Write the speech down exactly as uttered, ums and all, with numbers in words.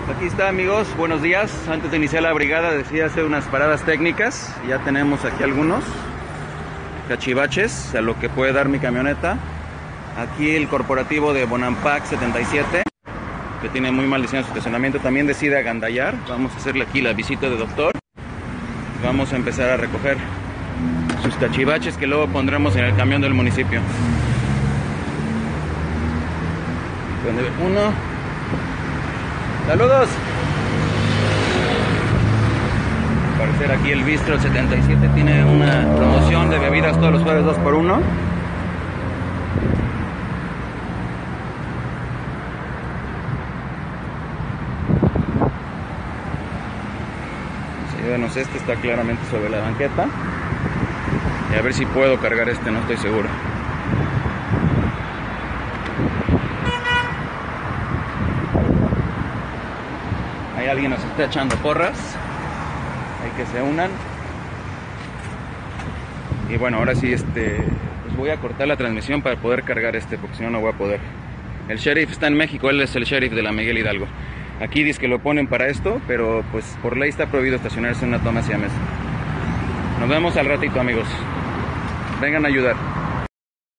Aquí está, amigos, buenos días. Antes de iniciar la brigada decidí hacer unas paradas técnicas. Ya tenemos aquí algunos cachivaches a lo que puede dar mi camioneta. Aquí el corporativo de Bonampak setenta y siete, que tiene muy mal diseño de estacionamiento, también decide agandallar. Vamos a hacerle aquí la visita de doctor. Vamos a empezar a recoger sus cachivaches que luego pondremos en el camión del municipio. Uno. Saludos. Al parecer aquí el Bistro setenta y siete tiene una promoción de bebidas todos los jueves dos por uno. Bueno, este está claramente sobre la banqueta. Y a ver si puedo cargar este, no estoy seguro. Hay alguien nos está echando porras. Hay que se unan. Y bueno, ahora sí, este, pues voy a cortar la transmisión para poder cargar este, porque si no, no voy a poder. El sheriff está en México, él es el sheriff de la Miguel Hidalgo. Aquí dice que lo ponen para esto, pero pues por ley está prohibido estacionarse en una toma siamesa. Nos vemos al ratito, amigos. Vengan a ayudar.